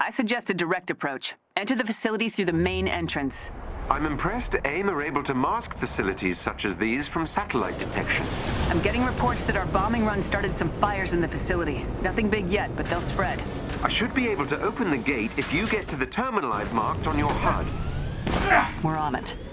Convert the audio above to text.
I suggest a direct approach. Enter the facility through the main entrance. I'm impressed AIM are able to mask facilities such as these from satellite detection. I'm getting reports that our bombing run started some fires in the facility. Nothing big yet, but they'll spread. I should be able to open the gate if you get to the terminal I've marked on your HUD. We're on it.